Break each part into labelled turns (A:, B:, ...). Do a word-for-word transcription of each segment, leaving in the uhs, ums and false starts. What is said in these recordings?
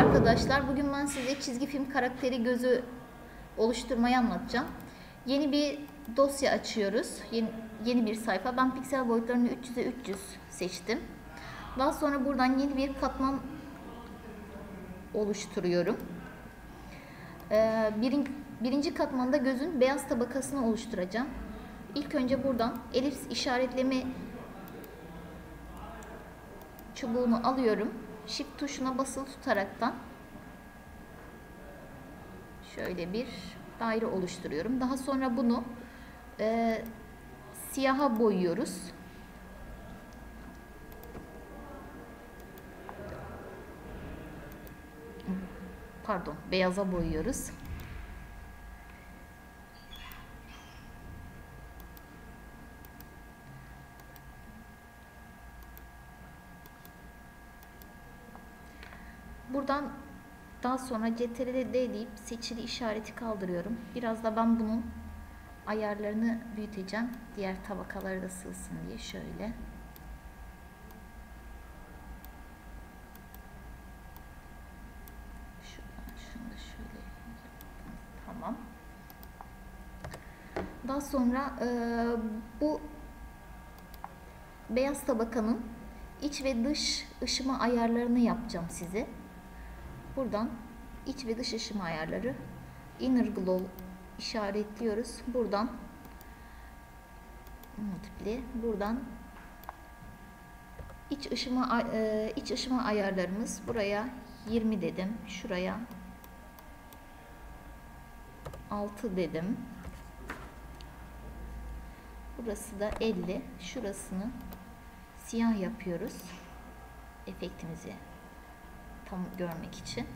A: arkadaşlar. Bugün ben size çizgi film karakteri gözü oluşturmayı anlatacağım. Yeni bir dosya açıyoruz. Yeni, yeni bir sayfa. Ben piksel boyutlarını üç yüze üç yüz seçtim. Daha sonra buradan yeni bir katman oluşturuyorum. Ee, birinci, birinci katmanda gözün beyaz tabakasını oluşturacağım. İlk önce buradan elips işaretleme çubuğunu alıyorum. Shift tuşuna basılı tutaraktan şöyle bir daire oluşturuyorum. Daha sonra bunu e, siyaha boyuyoruz. Pardon, beyaza boyuyoruz. Buradan daha sonra Ctrl D deyip seçili işareti kaldırıyorum. Biraz da ben bunun ayarlarını büyüteceğim. Diğer tabakaları da sığsın diye şöyle. Şuradan şunu da şöyle yapalım. Tamam. Daha sonra e, bu beyaz tabakanın iç ve dış ışıma ayarlarını yapacağım size. Buradan iç ve dış ışıma ayarları inner glow işaretliyoruz. Buradan multiple, buradan iç ışıma iç ışıma ayarlarımız buraya yirmi dedim. Şuraya altı dedim. Burası da elli. Şurasını siyah yapıyoruz. Efektimizi tam görmek için.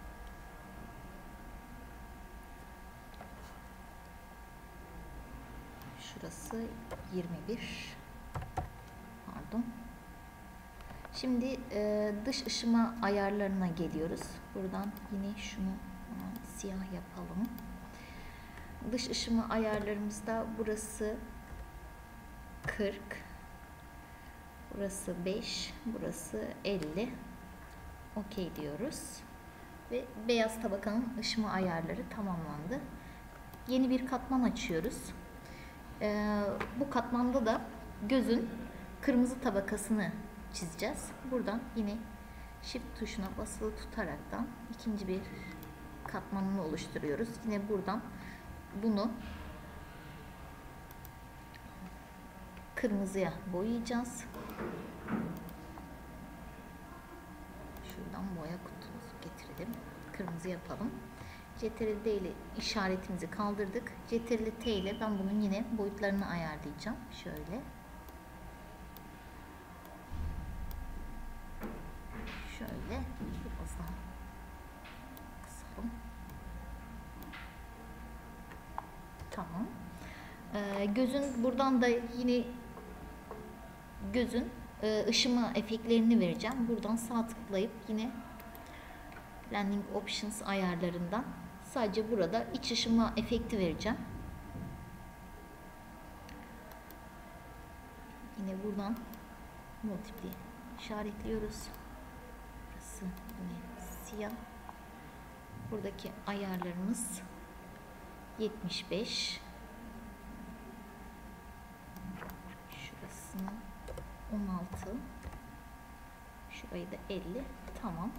A: Şurası yirmi bir. Pardon. Şimdi e, dış ışıma ayarlarına geliyoruz. Buradan yine şunu siyah yapalım. Dış ışıma ayarlarımızda burası kırk. Burası beş. Burası elli. OK diyoruz. Ve beyaz tabakanın ışıma ayarları tamamlandı. Yeni bir katman açıyoruz. Ee, bu katmanda da gözün kırmızı tabakasını çizeceğiz. Buradan yine Shift tuşuna basılı tutaraktan ikinci bir katmanını oluşturuyoruz. Yine buradan bunu kırmızıya boyayacağız. Şuradan boya kutumuzu getirelim. Kırmızı yapalım. Ctrl D ile işaretimizi kaldırdık. Ctrl T ile ben bunun yine boyutlarını ayarlayacağım. Şöyle. Şöyle. Biraz daha kısalım. Tamam. Ee, gözün buradan da yine gözün ışıma efektlerini vereceğim. Buradan sağ tıklayıp yine Blending Options ayarlarından sadece burada iç ışıma efekti vereceğim. Yine buradan multiple işaretliyoruz. Burası yine siyah. Buradaki ayarlarımız yetmiş beş. Şurasını on altı. Şurayı da elli. Tamam.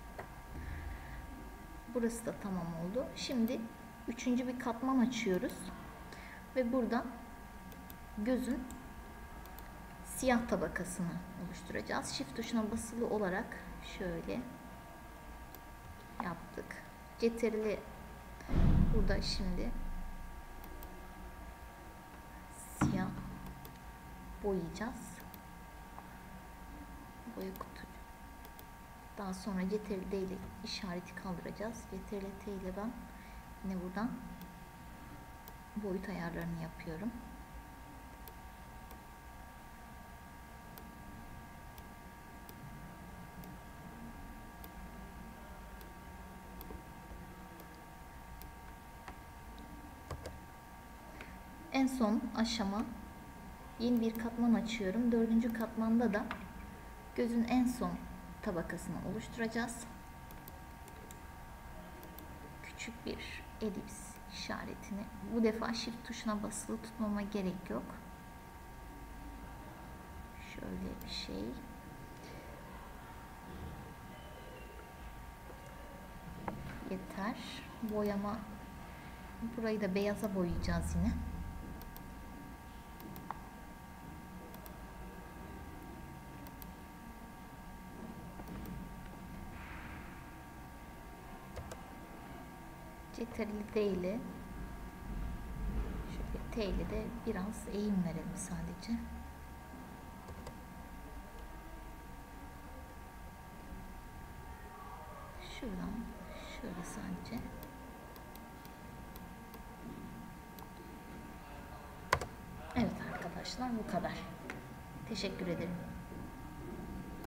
A: Burası da tamam oldu. Şimdi üçüncü bir katman açıyoruz. Ve buradan gözün siyah tabakasını oluşturacağız. Shift tuşuna basılı olarak şöyle yaptık. Ctrl burada şimdi siyah boyayacağız. Boya kutu. Daha sonra Ctrl D ile işareti kaldıracağız. Ctrl T ile ben yine buradan boyut ayarlarını yapıyorum. En son aşama yeni bir katman açıyorum. Dördüncü katmanda da gözün en son tabakasını oluşturacağız. küçük bir elips işaretini, bu defa shift tuşuna basılı tutmama gerek yok. Şöyle bir şey. Yeter. Boyama, burayı da beyaza boyayacağız yine. Ctrl D ile şöyle T ile de biraz eğim verelim sadece. Şuradan şöyle sadece. Evet arkadaşlar, bu kadar. Teşekkür ederim.